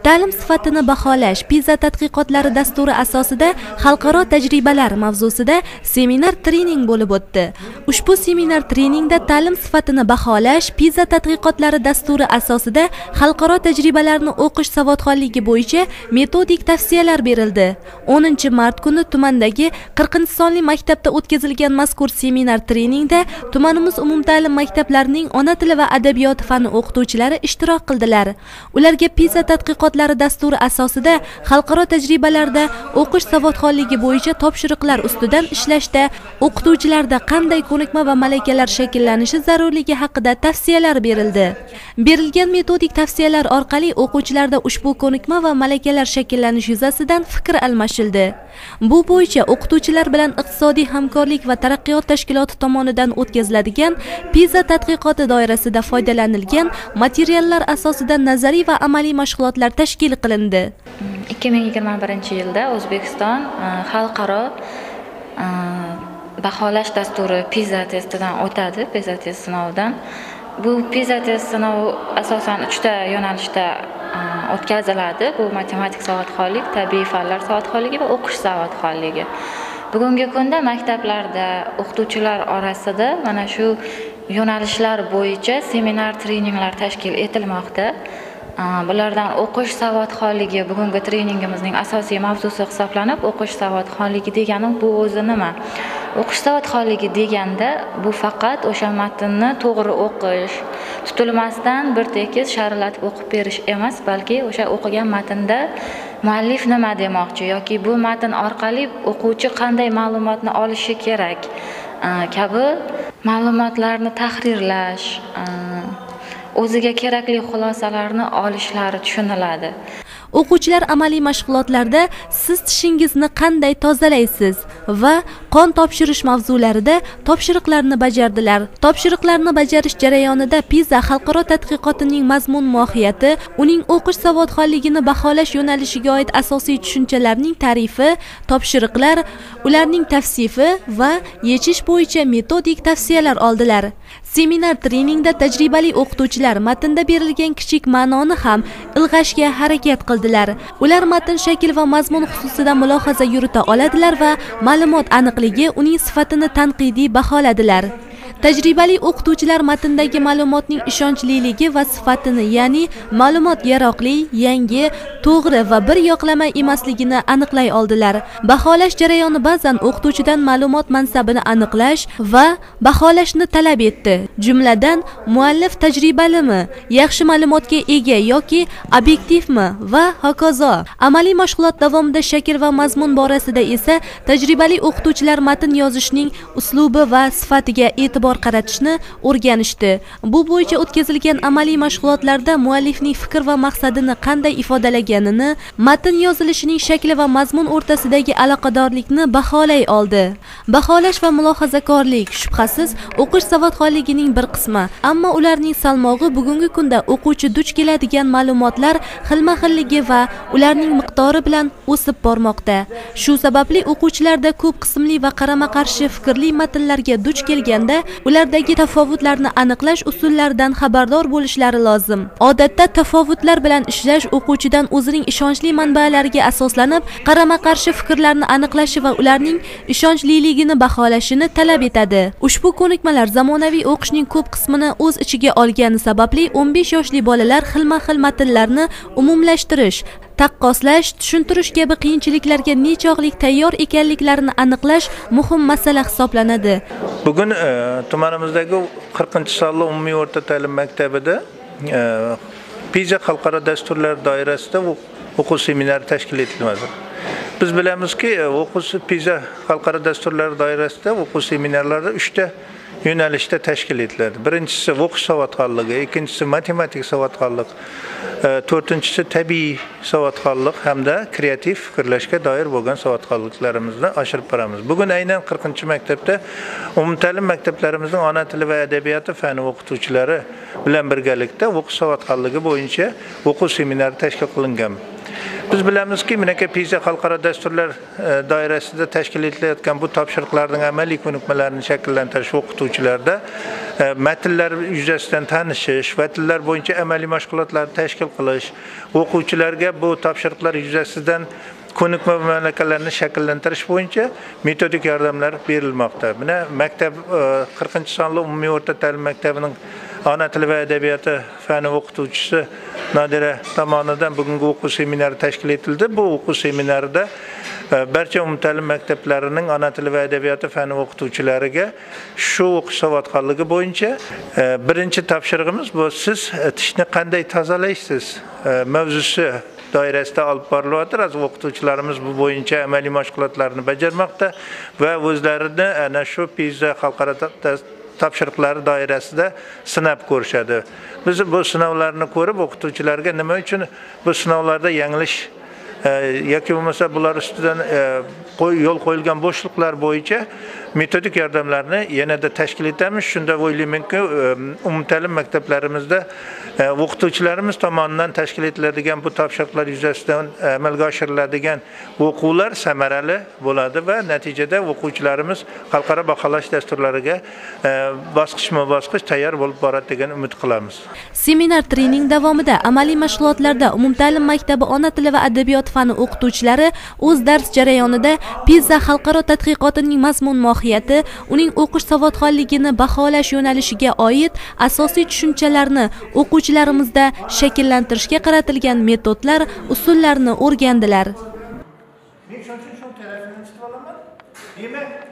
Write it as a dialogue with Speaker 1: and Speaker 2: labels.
Speaker 1: Ta'lim sifatini baholash PISA tadqiqotlari dasturi asosida xalqaro tajribalar mavzusida seminar trening bo'lib o'tdi. Ushbu seminar treningda ta'lim sifatini baholash PISA tadqiqotlari dasturi asosida xalqaro tajribalarni o'qish savodxonligi bo'yicha metodik tavsiyalar berildi. 10-mart kuni tumandagi 40-sonli maktabda o'tkazilgan mazkur seminar treningda tumanimiz umumta'lim maktablarining ona tili va adabiyoti fani o'qituvchilari ishtirok qildilar. Ularga PISA tadqiqotlari dasturi asosida xalqaro tajribalarda o'qish savodxonligi bo'yicha topshiriqlar ustidan ishlashda o'qituvchilarda qanday ko'nikma va malakalar shakllanishi zarurligi haqida tavsiyalar berildi. Berilgan metodik tavsiyalar orqali o'quvchilarda ushbu ko'nikma va malakalar shakllanishi yuzasidan fikr almashildi. Bu bo'yicha o'qituvchilar bilan iqtisodiy hamkorlik va taraqqiyot tashkiloti tomonidan o'tkaziladigan PISA tadqiqoti doirasida foydalanilgan materiallar asosida nazariy va amaliy mashg'ulotlar tashkil qilindi.
Speaker 2: 2021-yilda O'zbekiston xalqaro baholash dasturi PISA testidan o'tadi, PISA test sinovidan. Bu PISA test sinovi asosan 3 ta yo'nalishda o'tkaziladi. Bu matematik savodxonlik, tabiiy fanlar savodxonligi va o'qish savodxonligi. Bugungi kunda maktablarda o'qituvchilar orasida mana shu yo'nalishlar bo'yicha seminar treninglar tashkil etilmoqda. Bulardan o'qish savodxonligi bugungi treningimizning asosiy mavzusi hisoblanib, o'qish savodxonligi degani bu o'zi nima? O'qish savodxonligi deganda bu faqat o'sha matnni to'g'ri o'qish, tutilmasdan bir tekis sharilatib o'qib berish emas, balki o'sha o'qigan matnda muallif nima demoqchi yoki bu matn orqali o'quvchi qanday ma'lumotni olishi kerak kabi ma'lumotlarni tahrirlash, o'ziga kerakli xulosalarni olishlari tushuniladi.
Speaker 1: O'quvchilar amaliy mashg'ulotlarda siz tishingizni qanday tozalaysiz va qon topshirish mavzularida topshiriqlarni bajardilar. Topshiriqlarni bajarish jarayonida PISA xalqaro tadqiqotining mazmun mohiyati, uning o'qish savodxonligini baholash yo'nalishiga oid asosiy tushunchalarning ta'rifi, topshiriqlar, ularning tavsifi va yechish bo'yicha metodik tavsiyalar oldilar. Seminar treningda tajribali o'qituvchilar matnda berilgan kichik ma'noni ham ilg'ashga harakat qildilar. Ular matn shakl va mazmun xususida mulohaza yurita oladilar va ma'lumot aniqligi, uning sifatini tanqidiy baholadilar. Tajribali o'qituvchilar matndagi ma'lumotning ishonchliligi va sifatini, ya'ni ma'lumot yaroqli, yangi, to'g'ri va bir yoqlama emasligini aniqlay oldilar. Baholash jarayoni ba'zan o'qituvchidan ma'lumot mansabini aniqlash va baholashni talab etdi. Jumladan, muallif tajribalimi, yaxshi ma'lumotga ega yoki obyektivmi va hokazo. Amaliy mashg'ulot davomida shakl va mazmun borasida esa tajribali o'qituvchilar matn yozishning uslubi va sifatiga e'tibor qaratishni o'rganishdi. Bu bo'yicha o'tkazilgan amaliy mashg'ulotlarda muallifning fikr va maqsadini qanday ifodalaganini, matn yozilishining shakli va mazmun o'rtasidagi aloqadorlikni baholay oldi. Baholash va mulohazakorlik shubhasiz o'qish savodxonligining bir qismi, ammo ularning salmog'i bugungi kunda o'quvchi duch keladigan ma'lumotlar xilma-xilligi va ularning miqdori bilan o'sib bormoqda. Shu sababli o'quvchilarda ko'p qismli va qarama-qarshi fikrli matnlarga duch kelganda ulardagi tafovutlarni aniqlash usullaridan xabardor bo'lishlari lozim. Odatda tafovutlar bilan ishlash o'quvchidan o'zining ishonchli manbalariga asoslanib, qarama-qarshi fikrlarni aniqlashi va ularning ishonchliligini baholashini talab etadi. Ushbu ko'nikmalar zamonaviy o'qishning ko'p qismini o'z ichiga olgani sababli 15 yoshli bolalar xilma-xil matnlarni umumlashtirish, taqqoslash, tushuntirish kabi qiyinchiliklarga nechog'lik tayyor ekanliklarini aniqlash muhim masala hisoblanadi.
Speaker 3: Bugun tumanimizdagi 40-sonli umumiy o'rta ta'lim maktabida PISA xalqaro dasturlar doirasida o'quv seminari tashkil etilmoqda. Biz bilamizki, PISA xalqaro dasturlar doirasida o'quv seminarlari 3 ta yo'nalishda tashkil etiladi. Birinchisi o'qish savodxonligi, ikkinchisi matematik savodxonlik, to'rtinchisi tabiiy savodxonlik hamda kreativ fikrlashga doir bo'lgan savodxonliklarimizni oshirib boramiz. Bugun aynan 40-maktabda umumta'lim maktablarimizning ona tili va adabiyoti fani o'qituvchilari bilan birgalikda o'qish savodxonligi bo'yicha o'quv seminari tashkil qilingan. Biz bilamizki, menaka PISA xalqaro dasturlar doirasida tashkil etilayotgan bu topshiriqlarning amaliy ko'nikmalarini shakllantirish o'qituvchilarda matnlar yuzasidan tanishish va tillar bo'yicha amaliy mashg'ulotlarni tashkil qilish, o'quvchilarga bu topshiriqlar yuzasidan ko'nikma va malakalarni shakllantirish bo'yicha metodik yordamlar berilmoqda. Mana maktab 40-sonli umumiy o'rta ta'lim maktabining ona tili va adabiyoti fani o'qituvchisi Nodira tomonidan bugungi o'quv seminari tashkil etildi. Bu o'quv seminarida barcha umumta'lim maktablarining ona tili va adabiyoti fani o'qituvchilariga shu o'qish savodxonligi bo'yicha birinchi topshirig'imiz bu siz tishni qanday tozalaysiz mavzusi doirasida olib borilyapti. O'qituvchilarimiz bu bo'yicha amaliy mashg'ulotlarni bajarmoqda va o'zlarini ana shu PISA xalqaro topshiriqlari doirasida sinab ko'rishadi. Biz bu sinovlarni ko'rib o'qituvchilarga nima uchun bu sinovlarda yanglish yoki bo'lmasa bular ustidan yo'l qo'yilgan bo'shliqlar bo'yicha metodik yordamlarni yanada tashkil etamiz. Shunda o'ylaymanki, umumta'lim maktablarimizda o'qituvchilarimiz tomonidan tashkil etiladigan bu topshiriqlar yuzasidan amalga oshiriladigan o'quvlar samarali bo'ladi va natijada o'quvchilarimiz xalqaro baholash dasturlariga bosqichma-bosqich tayyor bo'lib boradi degan umid qilamiz.
Speaker 1: Seminar trening davomida amaliy mashg'ulotlarda umumta'lim maktabi ona tili va adabiyot fani o'qituvchilari o'z dars jarayonida PISA xalqaro tadqiqotining mazmun mohiyati, uning o'qish savodxonligini baholash yo'nalishiga oid asosiy tushunchalarni o'quvchilarimizda shakllantirishga qaratilgan metodlar, usullarni o'rgandilar.
Speaker 3: Men shuncha telefonni tutib olaman. Demak,